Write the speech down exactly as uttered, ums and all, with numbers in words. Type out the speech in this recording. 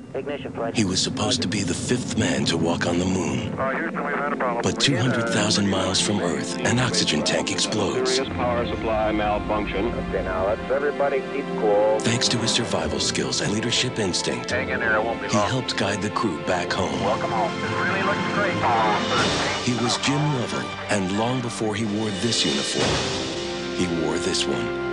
Ignition, Fred. He was supposed to be the fifth man to walk on the moon. Uh, Houston, we've had a problem. But two hundred thousand miles from Earth, an oxygen tank explodes. Serious power supply malfunction. Okay, now let's everybody keep cool. Thanks to his survival skills and leadership instinct, Hang in there, it won't be he long. helped guide the crew back home. Welcome home. This really looks great. Oh, He was Jim Lovell, and long before he wore this uniform, he wore this one.